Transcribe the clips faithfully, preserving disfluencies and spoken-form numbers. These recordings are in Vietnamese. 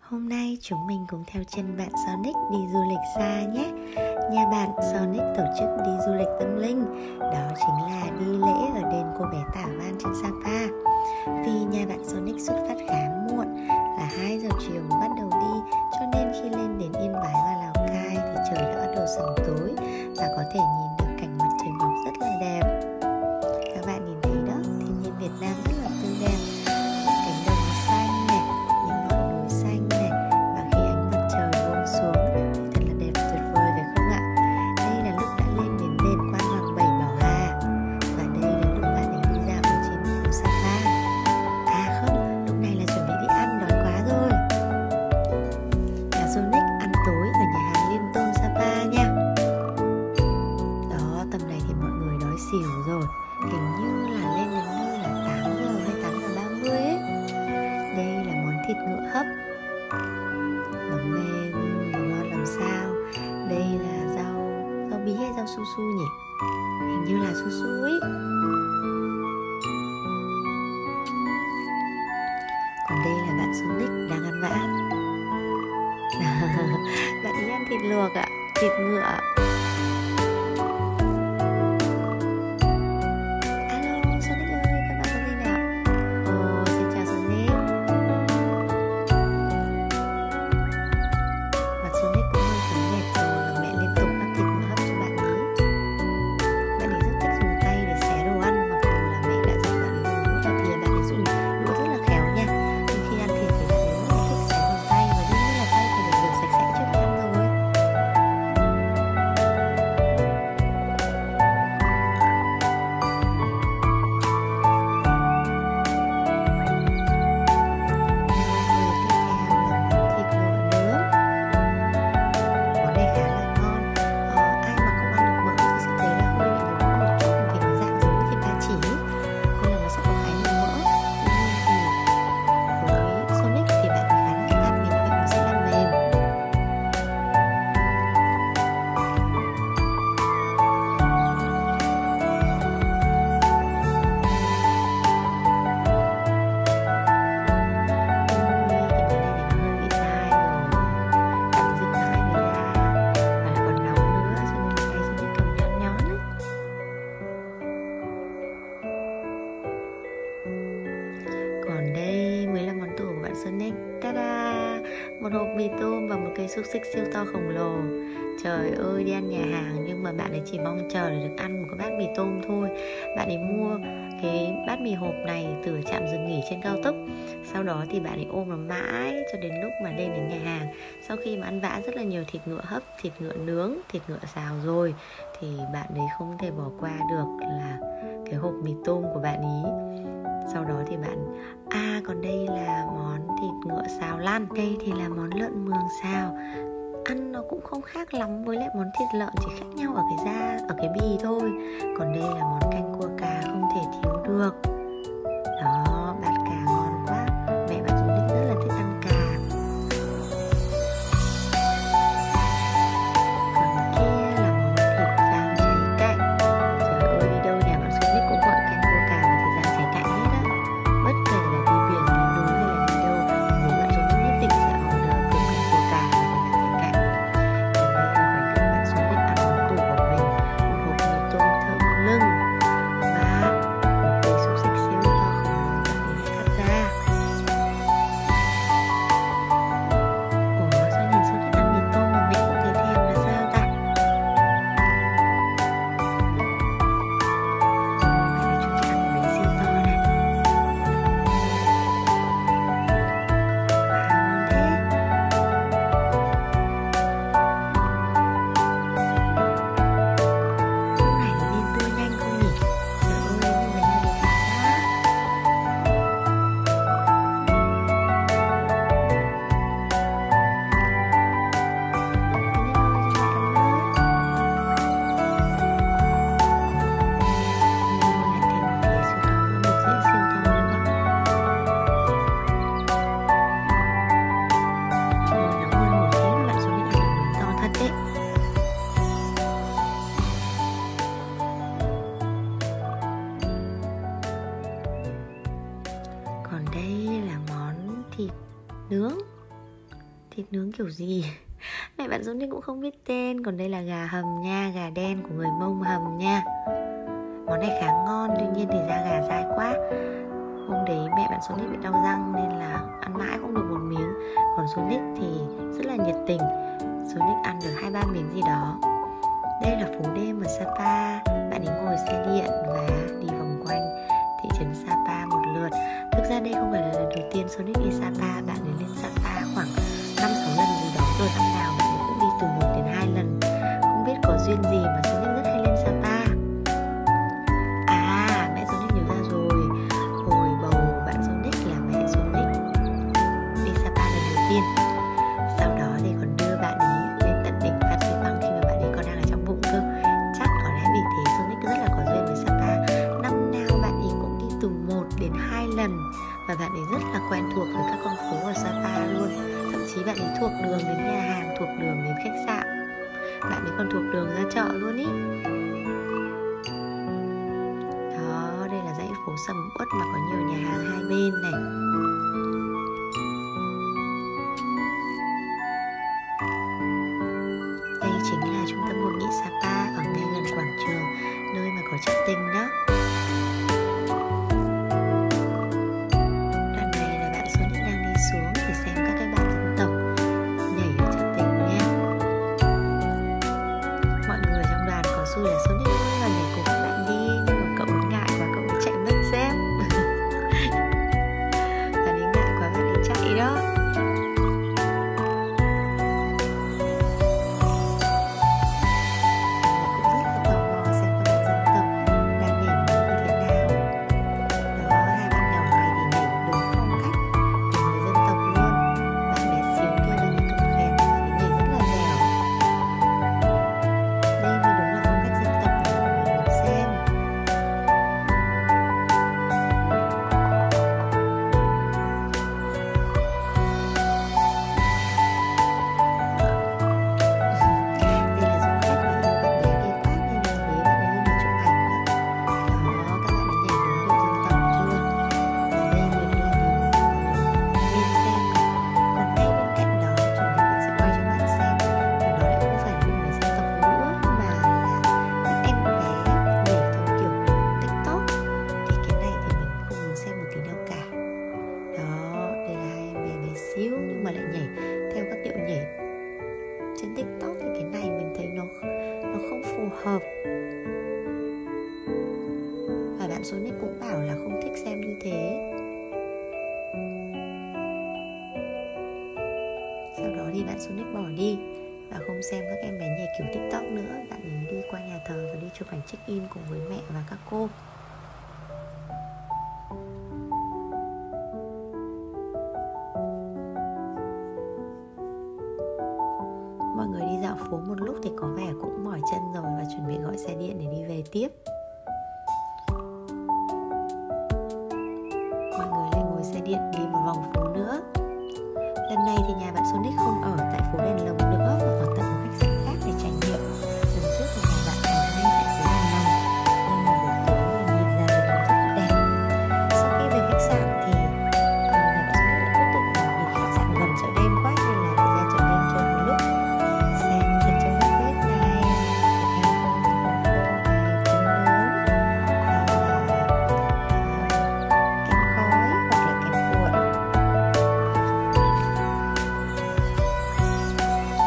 Hôm nay chúng mình cùng theo chân bạn Sonic đi du lịch xa nhé. Nhà bạn Sonic tổ chức đi du lịch tâm linh, đó chính là đi lễ ở đền Cô Bé Tả Văn trên Sapa. Vì nhà bạn Sonic xuất phát khá muộn, là hai giờ chiều mới bắt đầu đi, cho nên khi lên đến Yên Bái và Lào Cai thì trời đã bắt đầu sầm tối và có thể nhìn được cảnh mặt trời mọc rất là đẹp. Các bạn nhìn thấy đó, thiên nhiên Việt Nam rất là tươi đẹp. Cánh đồng xanh này, những ngọn núi xanh này, và khi ánh mặt trời buông xuống thì thật là đẹp tuyệt vời phải không ạ? Đây là lúc đã lên đến đền Quan Hoàng Bảy Bảo Hà, và đây là lúc bạn ấy đi dạo ở trên phố Sapa. À không, lúc này là chuẩn bị đi ăn, đói quá rồi. Nhà Sonic ăn tối ở nhà hàng Liên Tôn Sapa nha. Đó, tầm này thì mọi người đói xỉu rồi, hình như là lên đến nơi là tám giờ hay tám giờ ba mươi ấy. Đây là món thịt ngựa hấp, nó mềm, nó ngon làm sao. Đây là rau, rau bí hay rau su su nhỉ? Hình như là su su ấy. Còn đây là bạn Sonic đang ăn vã. Bạn ấy ăn thịt luộc ạ, thịt ngựa. Alo Sonic ơi, các bạn có gì nào? Ồ, xin chào Sonic. Mặt Sonic cũng hơi thấy mệt rồi và mẹ liên tục hấp thịt ngựa hấp cho bạn ấy. Bạn ấy rất thích dùng tay để xé đồ ăn, mặc dù là mẹ đã dạy bạn ấy dùng đũa thì bạn ấy dùng đũa rất là khéo nha. Nhưng khi ăn thịt thì bạn ấy rất là thích xé bằng tay, và đương nhiên là tay thì phải rửa sạch sẽ trước khi ăn rồi. Còn đây mới là món tủ của bạn Sonic. Ta-da! Một hộp mì tôm và một cây xúc xích siêu to khổng lồ. Trời ơi, đi ăn nhà hàng nhưng mà bạn ấy chỉ mong chờ để được ăn một cái bát mì tôm thôi. Bạn ấy mua cái bát mì hộp này từ trạm dừng nghỉ trên cao tốc. Sau đó thì bạn ấy ôm nó mãi cho đến lúc mà lên đến nhà hàng. Sau khi mà ăn vã rất là nhiều thịt ngựa hấp, thịt ngựa nướng, thịt ngựa xào rồi, thì bạn ấy không thể bỏ qua được là cái hộp mì tôm của bạn ý. Sau đó thì bạn À còn đây là món thịt ngựa xào lan. Đây thì là món lợn mường xào. Ăn nó cũng không khác lắm với lại món thịt lợn, chỉ khác nhau ở cái da, ở cái bì thôi. Còn đây là món canh cua cà không thể thiếu được. Đó, bát cà ngon quá. Mẹ bạn Sonic rất là thích ăn cà. Còn kia là món thịt rang cháy cạnh. Trời ơi, đi đâu nhà bạn Sonic cũng gọi canh cua cà và thịt rang cháy cạnh hết á. Bất kể là đi biển, đi núi hay là đi đâu, bố bạn Sonic nhất định sẽ order cơm canh cua cà và thịt rang cháy cạnh. Còn đây là khoảnh khắc bạn Sonic ăn món tủ của mình, một hộp mì tôm thơm lưng và một cây xúc xích siêu to khổng lồ bạn ấy đã cắt ra. Ủa, sao nhìn Sonic ăn mì tôm mà mẹ cũng thấy thèm là sao ta? Ồ, mẹ này chúng ta ăn một bánh siêu to này. Wow, ngon thế. Lúc này nó nên tươi nhanh không nhỉ? Trời ơi, như thế này thì thèm quá. Còn đây là món thịt nướng. thịt nướng kiểu gì. Mẹ bạn Sonic cũng không biết tên. Còn đây là gà hầm nha, gà đen của người Mông hầm nha. Món này khá ngon, tuy nhiên thì da gà dai quá. Hôm đấy mẹ bạn Sonic bị đau răng nên là ăn mãi không được một miếng. Còn Sonic thì rất là nhiệt tình, Sonic ăn được hai ba miếng gì đó. Đây là phố đêm ở Sapa. Bạn ấy ngồi xe điện và đi vòng quanh thị trấn Sapa một lượt. Thực ra đây không phải là lần đầu tiên Sonic đi Sapa. Bạn ấy lên Sapa khoảng năm sáu lần gì đó rồi, năm nào bạn ấy cũng đi từ một đến hai lần. Không biết có duyên gì mà Sonic rất hay lên Sapa. À, mẹ Sonic nhớ ra rồi. Hồi bầu bạn Sonic là mẹ Sonic đi Sapa lần đầu tiên. Sau đó thì còn đưa bạn ấy lên tận đỉnh Phan Xipang khi mà bạn ấy còn đang ở trong bụng cơ. Chắc có lẽ vì thế Sonic rất là có duyên với Sapa. Năm nào bạn ấy cũng đi từ một đến hai lần. Và bạn ấy rất là quen thuộc với các con phố ở Sapa luôn. Thậm chí bạn ấy thuộc đường đến nhà hàng, thuộc đường đến khách sạn. Bạn ấy còn thuộc đường ra chợ luôn ý. Đó, đây là dãy phố sầm uất mà có nhiều nhà hàng hai bên này. Đây chính là trung tâm hội nghị Sapa ở ngay gần quảng trường, nơi mà có chợ Tình đó. Đoạn này là bạn Sonic đang đi xuống để xem các cái bạn dân tộc nhảy ở chợ Tình nha. Mọi người trong đoàn có xui là Sonic luôn là nhảy cùng các bạn đi, nhưng mà cậu ấy ngại quá, cậu ấy chạy mất dép. Bạn ấy ngại quá, bạn ấy chạy đó. Nhưng mà lại nhảy theo các điệu nhảy trên TikTok thì cái này mình thấy nó nó không phù hợp. Và bạn Sonic cũng bảo là không thích xem như thế. Sau đó thì bạn Sonic bỏ đi và không xem các em bé nhảy kiểu TikTok nữa. Bạn ấy đi qua nhà thờ và đi chụp ảnh check in cùng với mẹ và các cô. Mọi người đi dạo phố một lúc thì có vẻ cũng mỏi chân rồi và chuẩn bị gọi xe điện để đi về tiếp. Mọi người lại ngồi xe điện đi một vòng phố nữa. Lần này thì nhà bạn Sonic không ở tại phố đèn lồng nữa mà ở tận một khách sạn khác để trải nghiệm. Lần trước thì nhà bạn ở ngay tại phố đèn lồng, nhưng mà buổi tối thì nhìn ra được rất là đẹp. Sau khi về khách sạn thì nhà bạn Sonic lại quyết định là vì khách sạn gần chợ đêm quá nên là đi ra chợ đêm chơi một lúc, xem thịt trong gác bếp này, thịt heo khô, thịt bò khô này, trứng nướng, hay là kem khói hoặc là kem cuộn.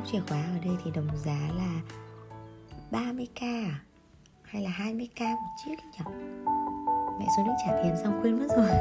chìa khóa ở đây thì đồng giá là ba mươi k à? Hay là hai mươi k một chiếc nhỉ? Mẹ Sonic trả tiền xong quên mất rồi.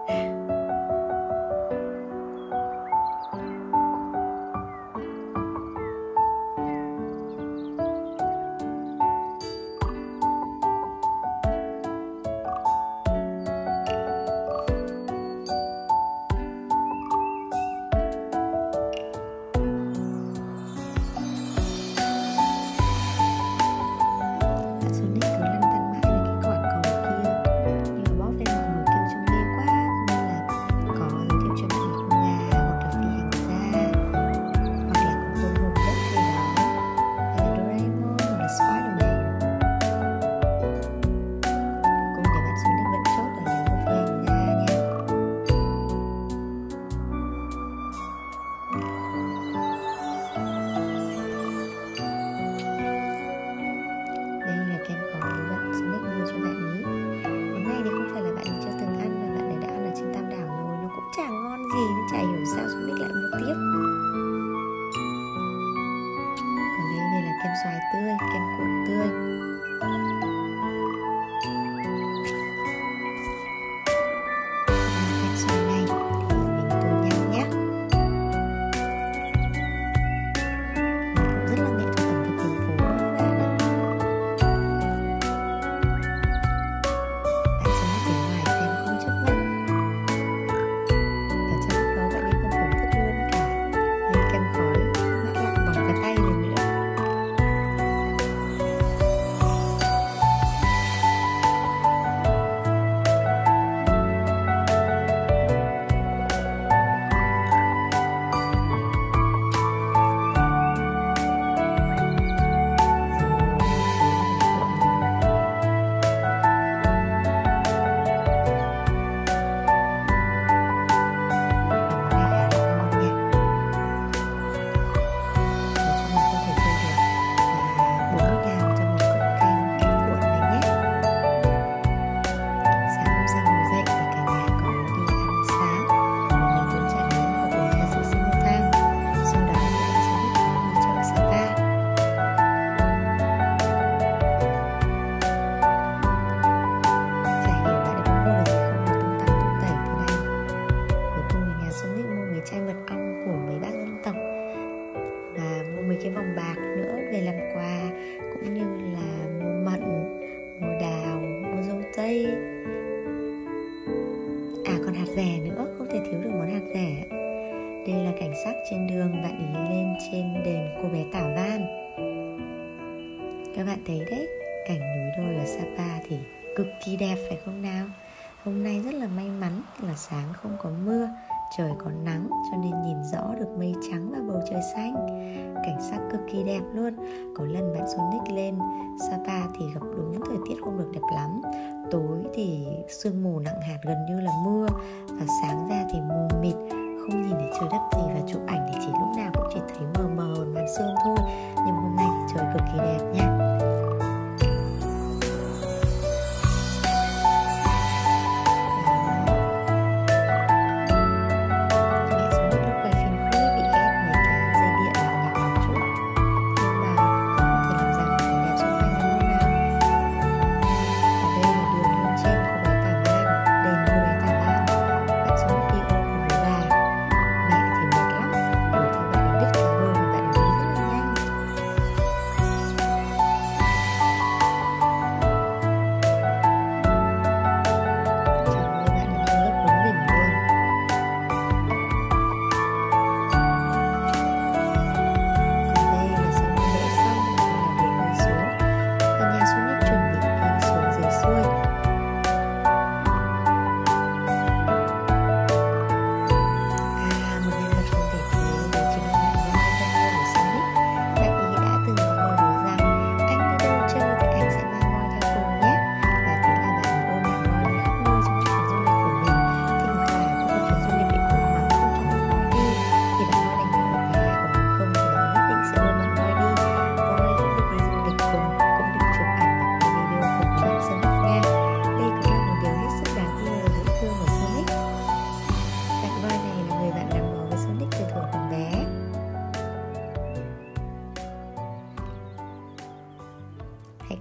Chả hiểu sao Sonic lại mua tiếp. Còn đây đây là kem xoài tươi, kem cuộn tươi. Kem xoài này thì mình tô nhau nhé. Cũng rất là nghệ thuật ẩm thực đường phố các bạn ạ. Bạn Sonic bên ngoài xem không trước mắt. Cái vòng bạc nữa để làm quà, cũng như là mua mận, mua đào, mua dâu tây. À còn hạt dẻ nữa, không thể thiếu được món hạt dẻ. Đây là cảnh sắc trên đường bạn ý lên trên đền cô bé Tảo Van. Các bạn thấy đấy, cảnh núi đồi ở Sapa thì cực kỳ đẹp phải không nào? Hôm nay rất là may mắn là sáng không có mưa, trời có nắng cho nên nhìn rõ được mây trắng và bầu trời xanh. Cảnh sắc cực kỳ đẹp luôn. Có lần bạn Sonic lên Sapa thì gặp đúng thời tiết không được đẹp lắm. Tối thì sương mù nặng hạt gần như là mưa, và sáng ra thì mù mịt, không nhìn thấy trời đất gì, và chụp ảnh thì chỉ lúc nào cũng chỉ thấy mờ mờ màn sương thôi. Nhưng hôm nay thì trời cực kỳ đẹp nha.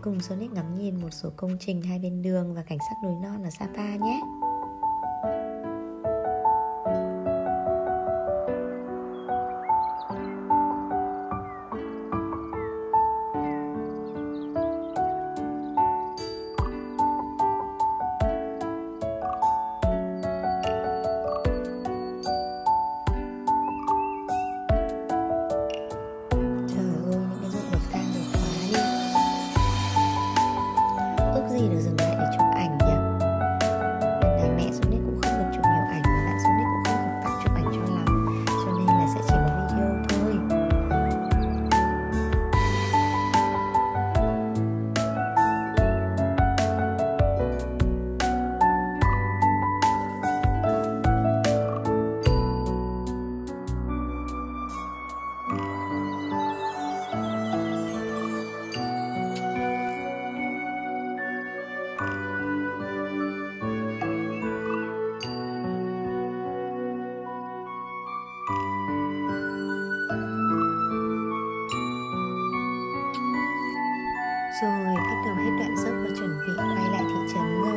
cùng Sonic ngắm nhìn một số công trình hai bên đường và cảnh sắc núi non ở Sapa nhé. Được dừng lại để chụp ảnh nhỉ? Lần này mẹ Sonic cũng không được chụp nhiều ảnh và bạn Sonic cũng không hợp tác chụp ảnh cho lắm, cho nên là sẽ chỉ có video thôi. Rồi bắt đầu hết đoạn dốc và chuẩn bị quay lại thị trấn rồi.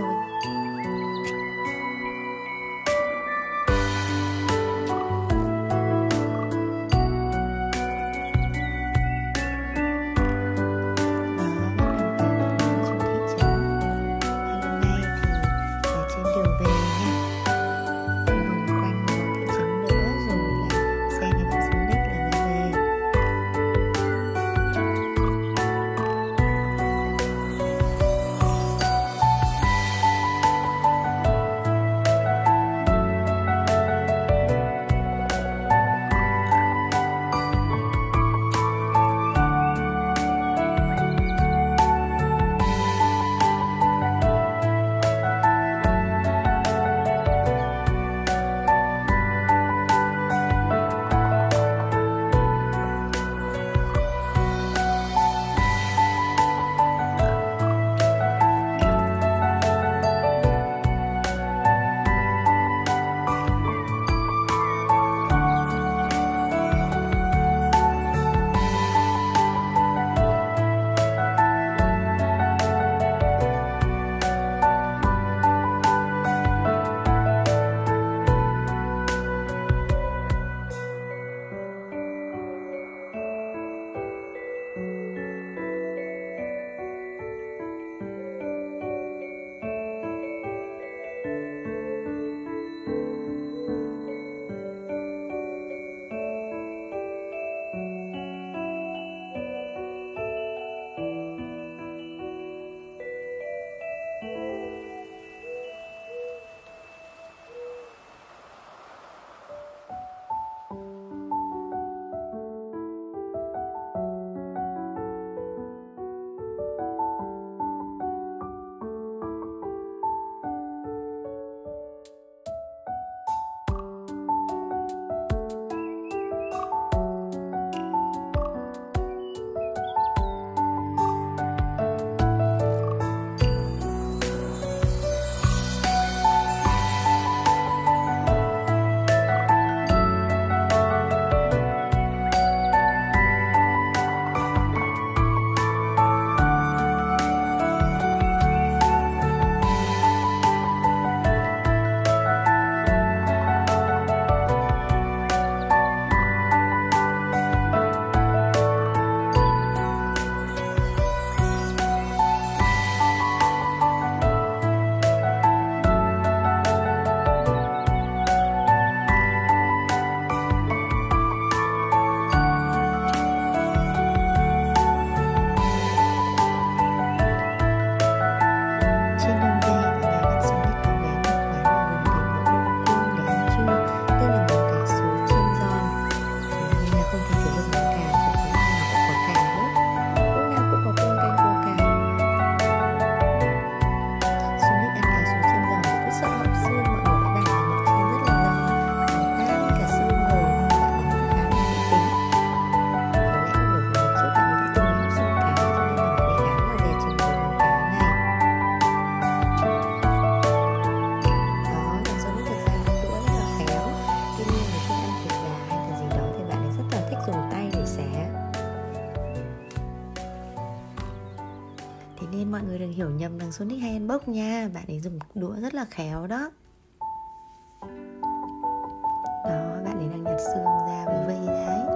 nên mọi người đừng hiểu nhầm rằng Sonic hay ăn bốc nha. Bạn ấy dùng đũa rất là khéo đó. Đó, bạn ấy đang nhặt xương ra với vây ra ấy.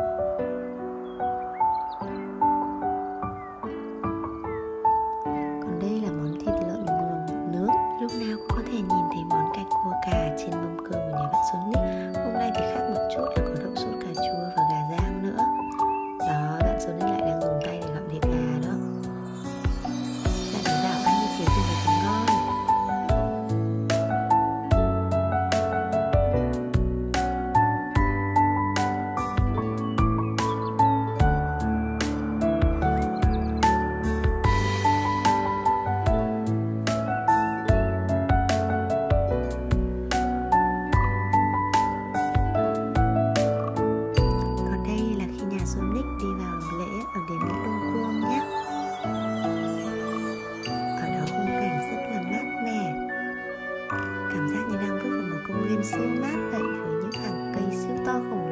Còn đây là món thịt lợn mường nướng. Lúc nào cũng có thể nhìn thấy món canh cua cà trên mâm cơm của nhà bạn Sonic. Hôm nay thì khác một chút là có đậu sốt cà chua và gà rang nữa. Đó, bạn Sonic lại đang dùng tay để gặm thịt gà đó. Bạn ấy bảo ăn như thế thì mới thấy ngon. Sonic đi vào lễ ở đền Đất Đông Cuông nhé. Ở đó khung cảnh rất là mát mẻ, cảm giác như đang bước vào một công viên siêu mát vậy, với những hàng cây siêu to khổng